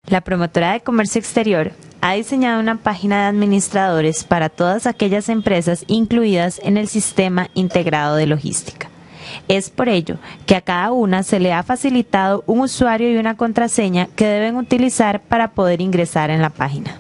La Promotora de Comercio Exterior ha diseñado una página de administradores para todas aquellas empresas incluidas en el Sistema Integrado de Logística. Es por ello que a cada una se le ha facilitado un usuario y una contraseña que deben utilizar para poder ingresar en la página.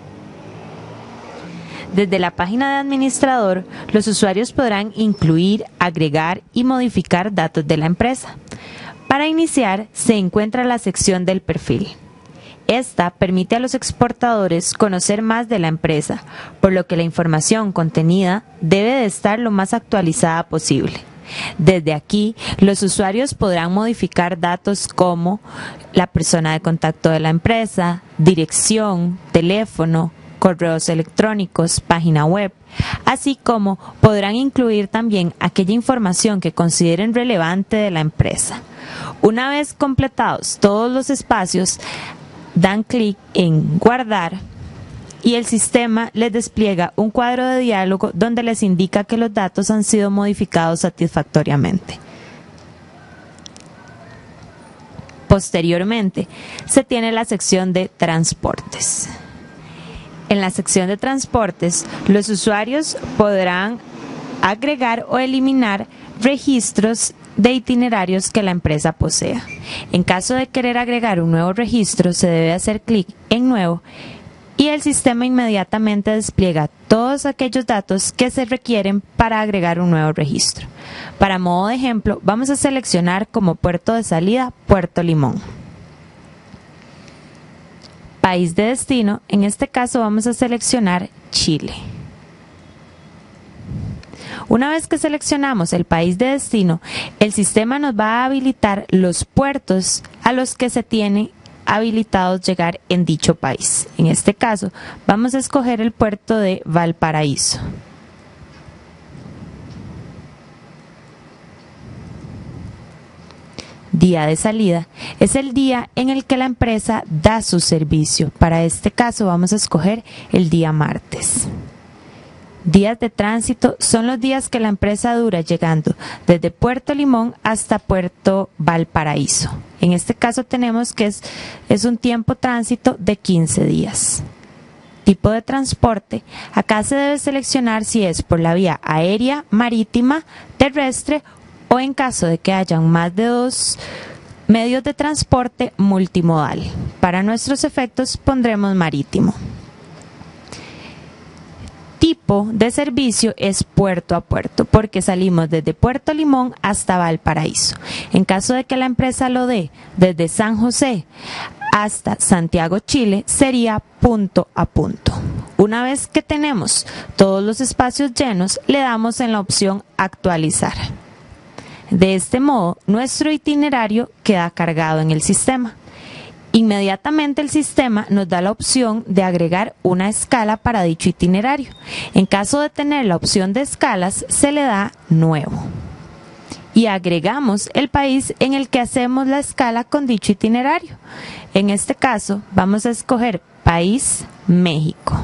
Desde la página de administrador, los usuarios podrán incluir, agregar y modificar datos de la empresa. Para iniciar, se encuentra la sección del perfil. Esta permite a los exportadores conocer más de la empresa, por lo que la información contenida debe de estar lo más actualizada posible. Desde aquí, los usuarios podrán modificar datos como la persona de contacto de la empresa, dirección, teléfono, correos electrónicos, página web, así como podrán incluir también aquella información que consideren relevante de la empresa. Una vez completados todos los espacios, dan clic en Guardar y el sistema les despliega un cuadro de diálogo donde les indica que los datos han sido modificados satisfactoriamente. Posteriormente, se tiene la sección de transportes. En la sección de transportes, los usuarios podrán agregar o eliminar registros de itinerarios que la empresa posea. En caso de querer agregar un nuevo registro, se debe hacer clic en Nuevo y el sistema inmediatamente despliega todos aquellos datos que se requieren para agregar un nuevo registro. Para modo de ejemplo, vamos a seleccionar como puerto de salida Puerto Limón. País de destino, en este caso vamos a seleccionar Chile. Una vez que seleccionamos el país de destino, el sistema nos va a habilitar los puertos a los que se tiene habilitados llegar en dicho país. En este caso, vamos a escoger el puerto de Valparaíso. Día de salida es el día en el que la empresa da su servicio. Para este caso vamos a escoger el día martes. Días de tránsito son los días que la empresa dura llegando desde Puerto Limón hasta Puerto Valparaíso. En este caso tenemos que es un tiempo tránsito de 15 días. Tipo de transporte, acá se debe seleccionar si es por la vía aérea, marítima, terrestre o en caso de que hayan más de 2 medios de transporte multimodal. Para nuestros efectos pondremos marítimo. Tipo de servicio es puerto a puerto, porque salimos desde Puerto Limón hasta Valparaíso. En caso de que la empresa lo dé desde San José hasta Santiago, Chile, sería punto a punto. Una vez que tenemos todos los espacios llenos, le damos en la opción actualizar. De este modo, nuestro itinerario queda cargado en el sistema. Inmediatamente el sistema nos da la opción de agregar una escala para dicho itinerario. En caso de tener la opción de escalas, se le da Nuevo. Y agregamos el país en el que hacemos la escala con dicho itinerario. En este caso, vamos a escoger país México.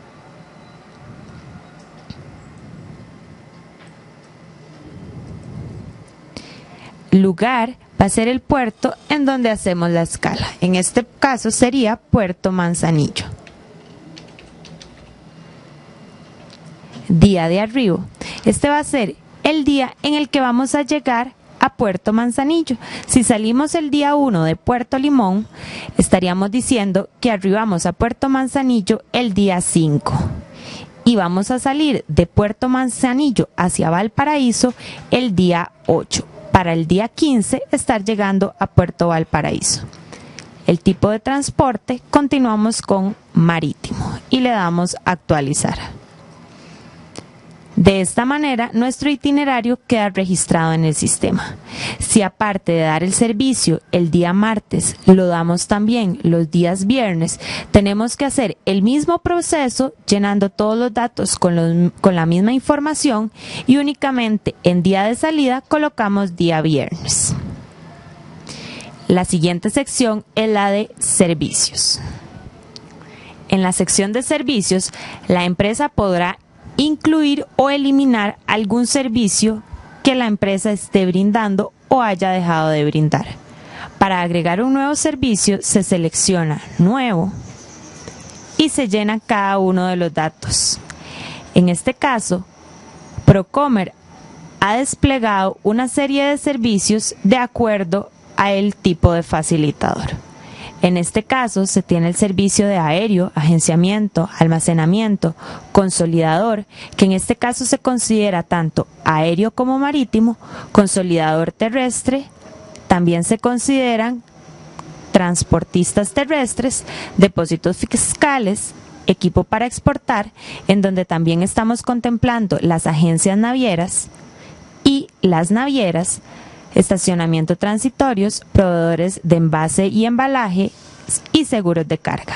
Lugar va a ser el puerto en donde hacemos la escala. En este caso sería Puerto Manzanillo. Día de arribo. Este va a ser el día en el que vamos a llegar a Puerto Manzanillo. Si salimos el día 1 de Puerto Limón, estaríamos diciendo que arribamos a Puerto Manzanillo el día 5. Y vamos a salir de Puerto Manzanillo hacia Valparaíso el día 8. Para el día 15 estar llegando a Puerto Valparaíso. El tipo de transporte, continuamos con marítimo y le damos actualizar. De esta manera, nuestro itinerario queda registrado en el sistema. Si aparte de dar el servicio el día martes, lo damos también los días viernes, tenemos que hacer el mismo proceso llenando todos los datos con la misma información y únicamente en día de salida colocamos día viernes. La siguiente sección es la de servicios. En la sección de servicios, la empresa podrá incluir o eliminar algún servicio que la empresa esté brindando o haya dejado de brindar. Para agregar un nuevo servicio se selecciona Nuevo y se llena cada uno de los datos. En este caso, Procomer ha desplegado una serie de servicios de acuerdo al tipo de facilitador. En este caso se tiene el servicio de aéreo, agenciamiento, almacenamiento, consolidador, que en este caso se considera tanto aéreo como marítimo, consolidador terrestre, también se consideran transportistas terrestres, depósitos fiscales, equipo para exportar, en donde también estamos contemplando las agencias navieras y las navieras, estacionamiento transitorios, proveedores de envase y embalaje y seguros de carga.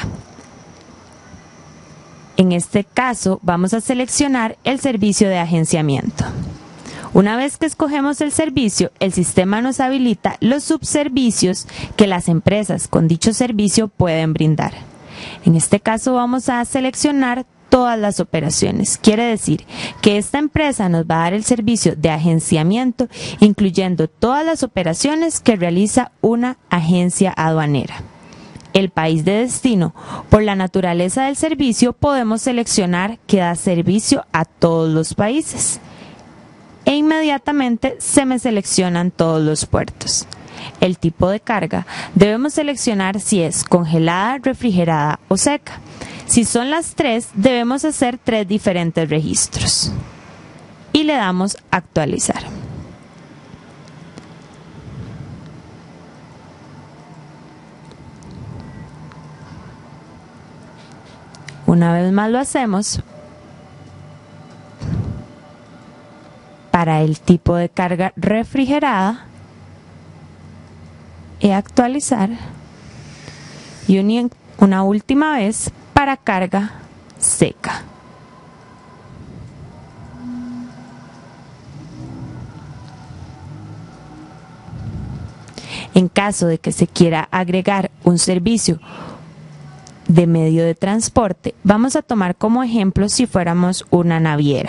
En este caso vamos a seleccionar el servicio de agenciamiento. Una vez que escogemos el servicio, el sistema nos habilita los subservicios que las empresas con dicho servicio pueden brindar. En este caso vamos a seleccionar todas las operaciones. Quiere decir que esta empresa nos va a dar el servicio de agenciamiento, incluyendo todas las operaciones que realiza una agencia aduanera. El país de destino. Por la naturaleza del servicio, podemos seleccionar que da servicio a todos los países. E inmediatamente se me seleccionan todos los puertos. El tipo de carga. Debemos seleccionar si es congelada, refrigerada o seca. Si son las tres, debemos hacer 3 diferentes registros. Y le damos actualizar. Una vez más lo hacemos. Para el tipo de carga refrigerada, y actualizar. Y una última vez para carga seca. En caso de que se quiera agregar un servicio de medio de transporte, vamos a tomar como ejemplo si fuéramos una naviera.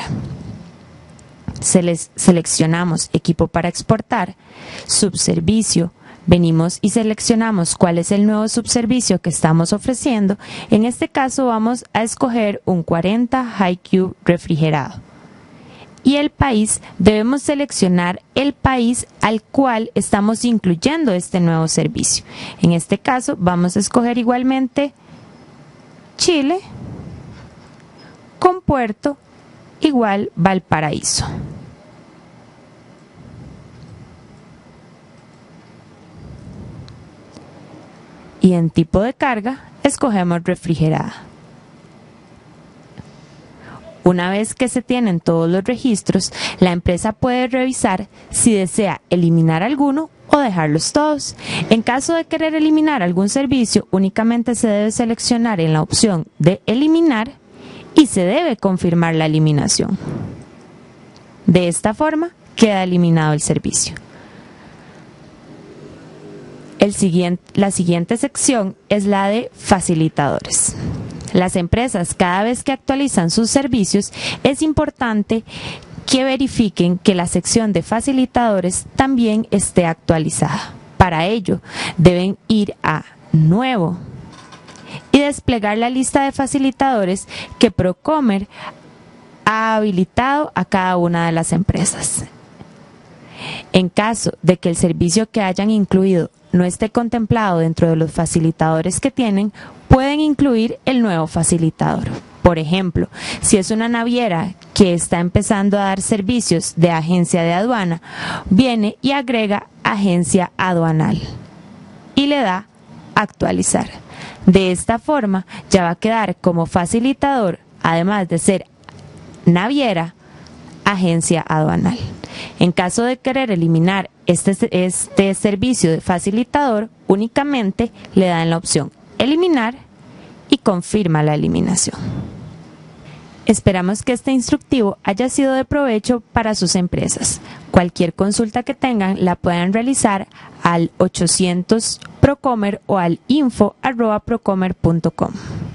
Seleccionamos equipo para exportar, subservicio, venimos y seleccionamos cuál es el nuevo subservicio que estamos ofreciendo. En este caso vamos a escoger un 40 High Cube refrigerado. Y el país, debemos seleccionar el país al cual estamos incluyendo este nuevo servicio. En este caso vamos a escoger igualmente Chile con puerto igual Valparaíso. Y en tipo de carga escogemos refrigerada. Una vez que se tienen todos los registros, la empresa puede revisar si desea eliminar alguno o dejarlos todos. En caso de querer eliminar algún servicio, únicamente se debe seleccionar en la opción de eliminar y se debe confirmar la eliminación. De esta forma queda eliminado el servicio. La siguiente sección es la de facilitadores. Las empresas, cada vez que actualizan sus servicios, es importante que verifiquen que la sección de facilitadores también esté actualizada. Para ello, deben ir a Nuevo y desplegar la lista de facilitadores que Procomer ha habilitado a cada una de las empresas. En caso de que el servicio que hayan incluido no esté contemplado dentro de los facilitadores que tienen, pueden incluir el nuevo facilitador. Por ejemplo, si es una naviera que está empezando a dar servicios de agencia de aduana, viene y agrega agencia aduanal y le da actualizar. De esta forma ya va a quedar como facilitador, además de ser naviera, agencia aduanal. En caso de querer eliminar este servicio de facilitador, únicamente le dan la opción eliminar y confirma la eliminación. Esperamos que este instructivo haya sido de provecho para sus empresas. Cualquier consulta que tengan la pueden realizar al 800 Procomer o al info@procomer.com.